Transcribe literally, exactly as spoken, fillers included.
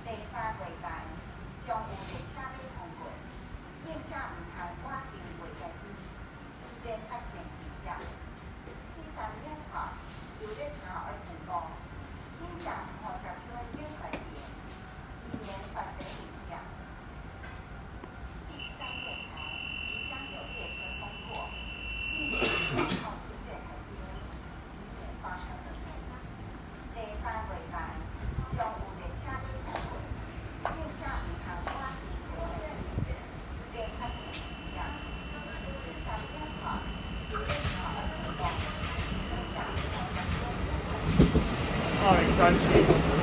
第三月台将有列车要通过，应车唔通赶进月台边，时间较前二点。第三点后，有列车要通过，应车换车车要改变，以免发生危险。第三月台即将有列车通过，应车前后出月台边，以免发生的冲突。第三月台将有列车要通过，应车唔通赶进月台边，时间较前二点。第三点后，有列车要通过，应车前后出月台边。 二零三七。